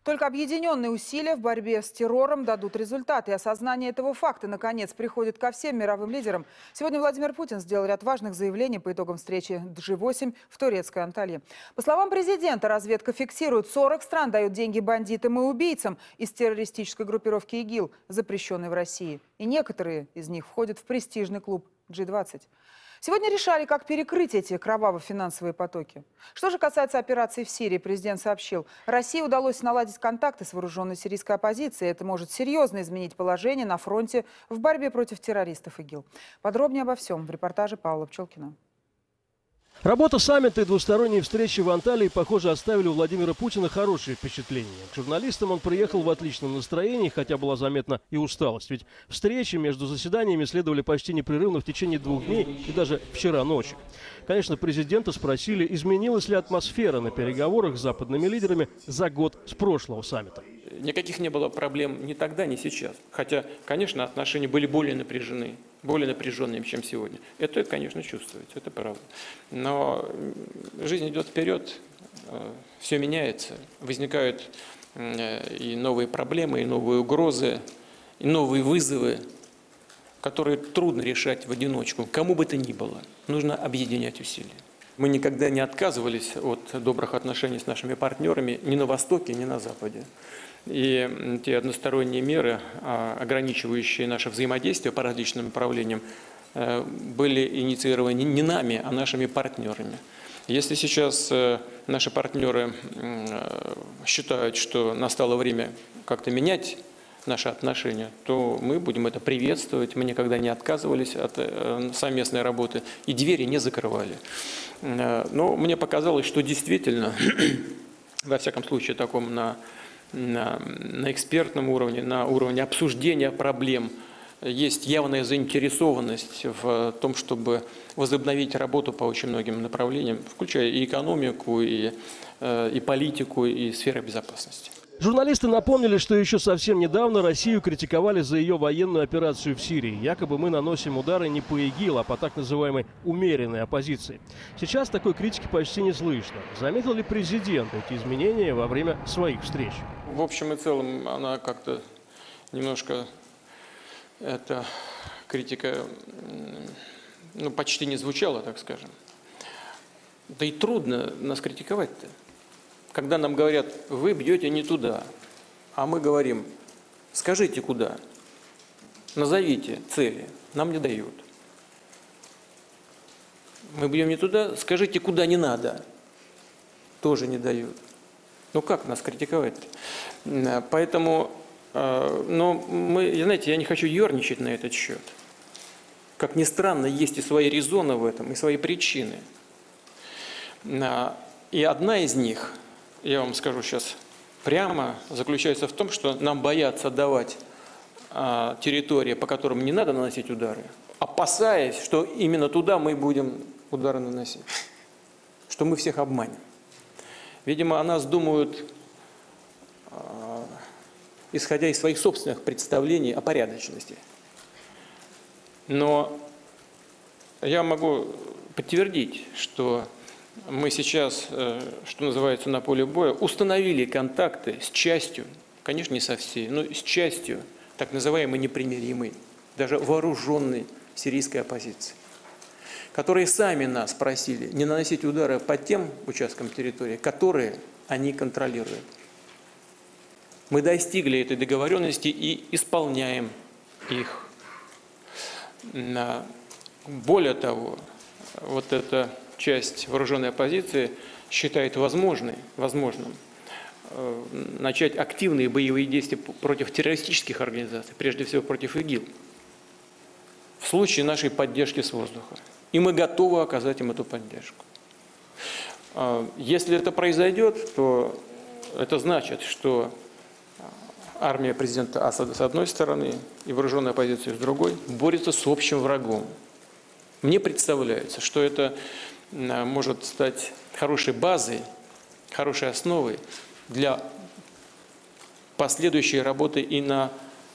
Только объединенные усилия в борьбе с террором дадут результат. И осознание этого факта, наконец, приходит ко всем мировым лидерам. Сегодня Владимир Путин сделал ряд важных заявлений по итогам встречи G8 в турецкой Анталии. По словам президента, разведка фиксирует, 40 стран дают деньги бандитам и убийцам из террористической группировки ИГИЛ, запрещенной в России. И некоторые из них входят в престижный клуб G20. Сегодня решали, как перекрыть эти кроваво-финансовые потоки. Что же касается операции в Сирии, президент сообщил, России удалось наладить контакты с вооруженной сирийской оппозицией. Это может серьезно изменить положение на фронте в борьбе против террористов ИГИЛ. Подробнее обо всем в репортаже Павла Пчелкина. Работа саммита и двусторонние встречи в Анталии, похоже, оставили у Владимира Путина хорошие впечатления. К журналистам он приехал в отличном настроении, хотя была заметна и усталость. Ведь встречи между заседаниями следовали почти непрерывно в течение 2 дней и даже вчера ночью. Конечно, президента спросили, изменилась ли атмосфера на переговорах с западными лидерами за год с прошлого саммита. Никаких не было проблем ни тогда, ни сейчас. Хотя, конечно, отношения были более напряженными, чем сегодня. Это, конечно, чувствуется, это правда. Но жизнь идет вперед, все меняется, возникают и новые проблемы, и новые угрозы, и новые вызовы, которые трудно решать в одиночку, кому бы то ни было. Нужно объединять усилия. Мы никогда не отказывались от добрых отношений с нашими партнерами ни на Востоке, ни на Западе. И те односторонние меры, ограничивающие наше взаимодействие по различным направлениям, были инициированы не нами, а нашими партнерами. Если сейчас наши партнеры считают, что настало время как-то менять наши отношения, то мы будем это приветствовать. Мы никогда не отказывались от совместной работы и двери не закрывали. Но мне показалось, что действительно, во всяком случае, таком на экспертном уровне, на уровне обсуждения проблем, есть явная заинтересованность в том, чтобы возобновить работу по очень многим направлениям, включая и экономику, и политику, и сферу безопасности. Журналисты напомнили, что еще совсем недавно Россию критиковали за ее военную операцию в Сирии. Якобы мы наносим удары не по ИГИЛ, а по так называемой умеренной оппозиции. Сейчас такой критики почти не слышно. Заметил ли президент эти изменения во время своих встреч? В общем и целом она как-то немножко, эта критика, почти не звучала, так скажем. Да и трудно нас критиковать-то. Когда нам говорят, вы бьете не туда, а мы говорим, скажите куда, назовите цели, нам не дают. Мы бьем не туда, скажите куда не надо, тоже не дают. Ну как нас критиковать-то? Поэтому, знаете, я не хочу ерничать на этот счет. Как ни странно, есть и свои резоны в этом, и свои причины. И одна из них, я вам скажу сейчас прямо, заключается в том, что нам боятся давать территории, по которым не надо наносить удары, опасаясь, что именно туда мы будем удары наносить, что мы всех обманем. Видимо, о нас думают, исходя из своих собственных представлений о порядочности. Но я могу подтвердить, что мы сейчас, что называется, на поле боя, установили контакты с частью, конечно, не со всей, но с частью так называемой непримиримой, даже вооруженной сирийской оппозиции, которые сами нас просили не наносить удары по тем участкам территории, которые они контролируют. Мы достигли этой договоренности и исполняем их. Более того, вот эта часть вооруженной оппозиции считает возможным начать активные боевые действия против террористических организаций, прежде всего против ИГИЛ, в случае нашей поддержки с воздуха. И мы готовы оказать им эту поддержку. Если это произойдет, то это значит, что армия президента Асада с одной стороны и вооруженная оппозиция с другой борется с общим врагом. Мне представляется, что это может стать хорошей базой, хорошей основой для последующей работы и на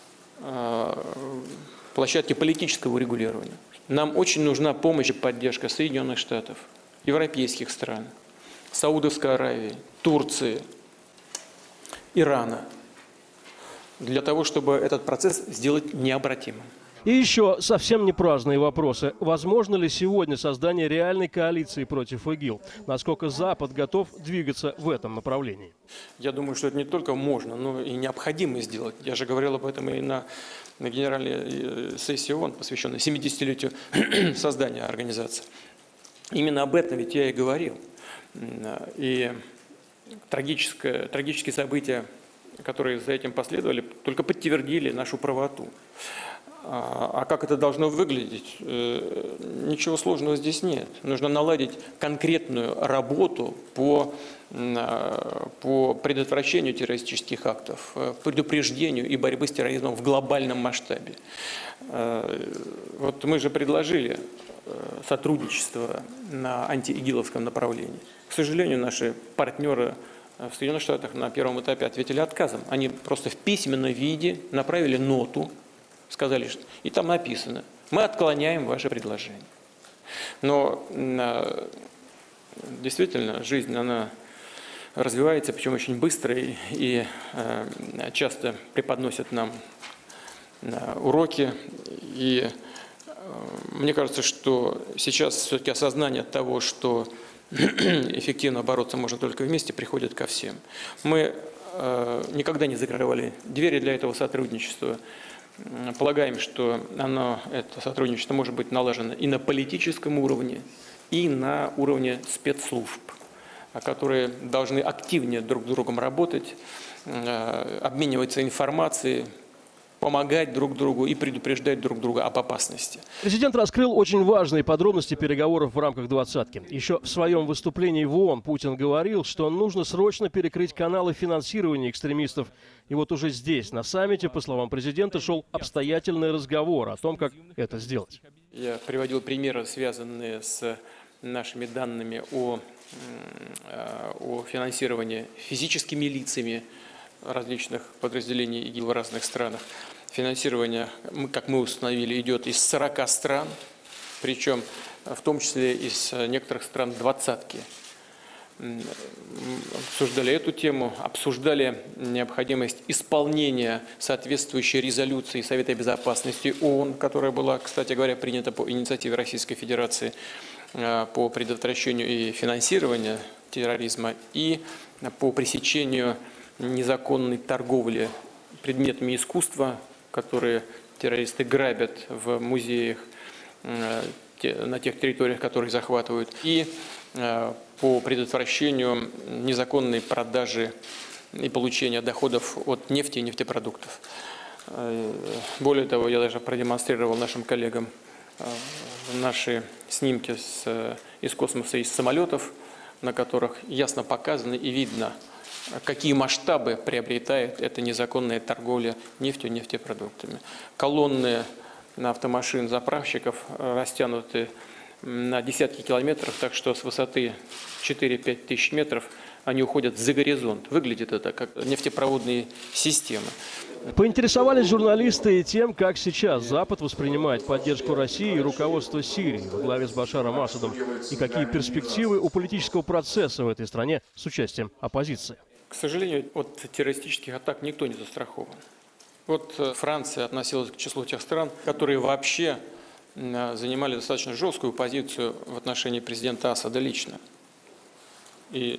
площадке политического урегулирования. Нам очень нужна помощь и поддержка Соединенных Штатов, европейских стран, Саудовской Аравии, Турции, Ирана, для того, чтобы этот процесс сделать необратимым. И еще совсем не праздные вопросы. Возможно ли сегодня создание реальной коалиции против ИГИЛ? Насколько Запад готов двигаться в этом направлении? Я думаю, что это не только можно, но и необходимо сделать. Я же говорил об этом и на генеральной сессии ООН, посвященной 70-летию создания организации. Именно об этом ведь я и говорил. И трагические события, которые за этим последовали, только подтвердили нашу правоту. А как это должно выглядеть? Ничего сложного здесь нет. Нужно наладить конкретную работу по предотвращению террористических актов, предупреждению и борьбе с терроризмом в глобальном масштабе. Вот мы же предложили сотрудничество на антиигиловском направлении. К сожалению, наши партнеры в Соединенных Штатах на первом этапе ответили отказом. Они просто в письменном виде направили ноту, сказали, и там написано: мы отклоняем ваше предложение. Но действительно жизнь, она развивается, причем очень быстро, и часто преподносят нам уроки. И мне кажется, что сейчас все-таки осознание того, что эффективно бороться можно только вместе, приходит ко всем. Мы никогда не закрывали двери для этого сотрудничества. Полагаем, что это сотрудничество может быть налажено и на политическом уровне, и на уровне спецслужб, которые должны активнее друг с другом работать, обмениваться информацией, помогать друг другу и предупреждать друг друга об опасности. Президент раскрыл очень важные подробности переговоров в рамках «двадцатки». Еще в своем выступлении в ООН Путин говорил, что нужно срочно перекрыть каналы финансирования экстремистов. И вот уже здесь, на саммите, по словам президента, шел обстоятельный разговор о том, как это сделать. Я приводил примеры, связанные с нашими данными о финансировании физическими лицами различных подразделений ИГИЛ в разных странах. Финансирование, как мы установили, идет из 40 стран, причем в том числе из некоторых стран «двадцатки». Обсуждали эту тему, обсуждали необходимость исполнения соответствующей резолюции Совета Безопасности ООН, которая была, кстати говоря, принята по инициативе Российской Федерации по предотвращению и финансированию терроризма и по пресечению незаконной торговли предметами искусства, которые террористы грабят в музеях на тех территориях, которые захватывают, и по предотвращению незаконной продажи и получения доходов от нефти и нефтепродуктов. Более того, я даже продемонстрировал нашим коллегам наши снимки из космоса, из самолетов, на которых ясно показано и видно, какие масштабы приобретает эта незаконная торговля нефтью и нефтепродуктами. Колонны на автомашин заправщиков растянуты на десятки километров, так что с высоты 4-5 тысяч метров они уходят за горизонт. Выглядит это как нефтепроводные системы. Поинтересовались журналисты и тем, как сейчас Запад воспринимает поддержку России и руководство Сирии во главе с Башаром Асадом, и какие перспективы у политического процесса в этой стране с участием оппозиции. К сожалению, от террористических атак никто не застрахован. Вот Франция относилась к числу тех стран, которые вообще занимали достаточно жесткую позицию в отношении президента Асада лично. И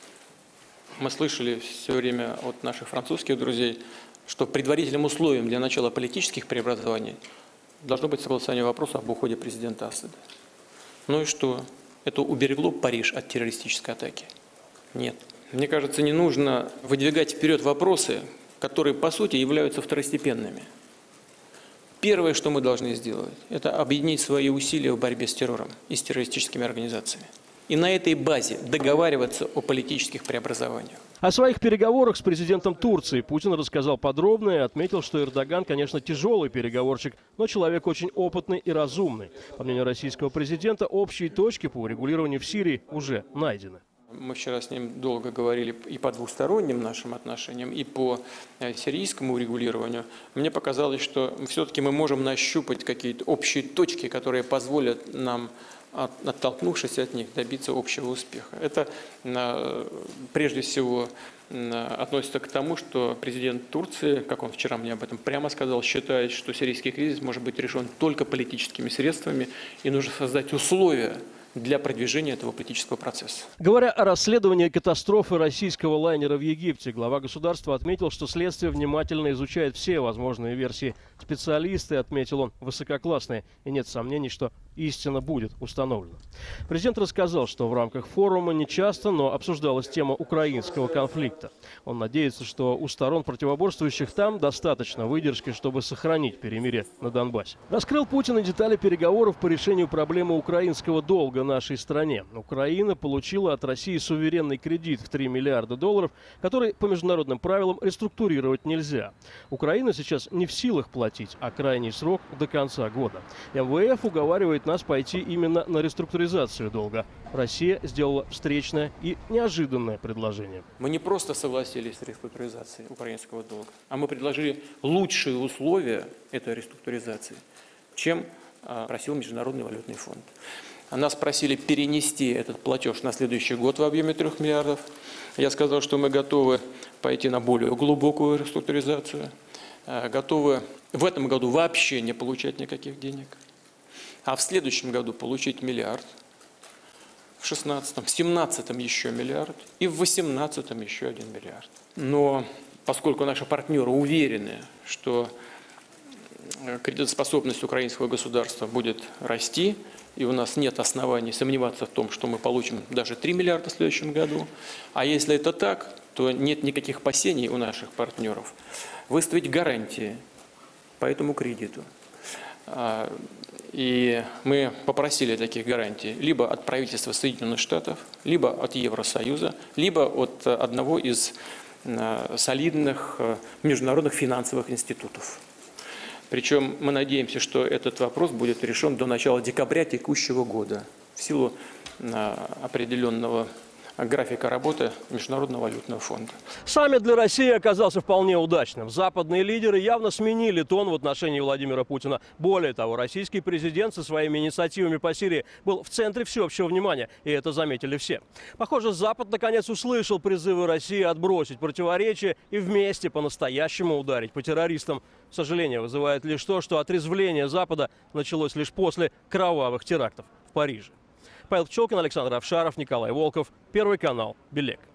мы слышали все время от наших французских друзей, что предварительным условием для начала политических преобразований должно быть согласование вопроса об уходе президента Асада. Ну и что? Это уберегло Париж от террористической атаки? Нет. Мне кажется, не нужно выдвигать вперед вопросы, которые по сути являются второстепенными. Первое, что мы должны сделать, это объединить свои усилия в борьбе с террором и с террористическими организациями. И на этой базе договариваться о политических преобразованиях. О своих переговорах с президентом Турции Путин рассказал подробно и отметил, что Эрдоган, конечно, тяжелый переговорщик, но человек очень опытный и разумный. По мнению российского президента, общие точки по урегулированию в Сирии уже найдены. Мы вчера с ним долго говорили и по двусторонним нашим отношениям, и по сирийскому урегулированию. Мне показалось, что все-таки мы можем нащупать какие-то общие точки, которые позволят нам оттолкнувшись от них, добиться общего успеха. Это прежде всего относится к тому, что президент Турции, как он вчера мне об этом прямо сказал, считает, что сирийский кризис может быть решен только политическими средствами, и нужно создать условия для продвижения этого политического процесса. Говоря о расследовании катастрофы российского лайнера в Египте, глава государства отметил, что следствие внимательно изучает все возможные версии. Специалисты, отметил он, высококлассные, и нет сомнений, что истина будет установлена. Президент рассказал, что в рамках форума нечасто, но обсуждалась тема украинского конфликта. Он надеется, что у сторон, противоборствующих там, достаточно выдержки, чтобы сохранить перемирие на Донбассе. Раскрыл Путин и детали переговоров по решению проблемы украинского долга нашей стране. Украина получила от России суверенный кредит в $3 миллиарда, который по международным правилам реструктурировать нельзя. Украина сейчас не в силах платить, а крайний срок до конца года. МВФ уговаривает нас пойти именно на реструктуризацию долга. Россия сделала встречное и неожиданное предложение. Мы не просто согласились с реструктуризацией украинского долга, а мы предложили лучшие условия этой реструктуризации, чем просил Международный валютный фонд. Нас просили перенести этот платеж на следующий год в объеме 3 миллиардов. Я сказал, что мы готовы пойти на более глубокую реструктуризацию, готовы в этом году вообще не получать никаких денег, а в следующем году получить миллиард, в 2016, в 2017 еще миллиард и в 2018 еще 1 миллиард. Но поскольку наши партнеры уверены, что кредитоспособность украинского государства будет расти, и у нас нет оснований сомневаться в том, что мы получим даже 3 миллиарда в следующем году. А если это так, то нет никаких опасений у наших партнеров выставить гарантии по этому кредиту. И мы попросили таких гарантий либо от правительства Соединенных Штатов, либо от Евросоюза, либо от одного из солидных международных финансовых институтов. Причем мы надеемся, что этот вопрос будет решен до начала декабря текущего года в силу определенного графика работы Международного валютного фонда. Саммит для России оказался вполне удачным. Западные лидеры явно сменили тон в отношении Владимира Путина. Более того, российский президент со своими инициативами по Сирии был в центре всеобщего внимания, и это заметили все. Похоже, Запад наконец услышал призывы России отбросить противоречия и вместе по-настоящему ударить по террористам. Сожаление вызывает лишь то, что отрезвление Запада началось лишь после кровавых терактов в Париже. Павел Пчелкин, Александр Авшаров, Николай Волков. Первый канал. Белек.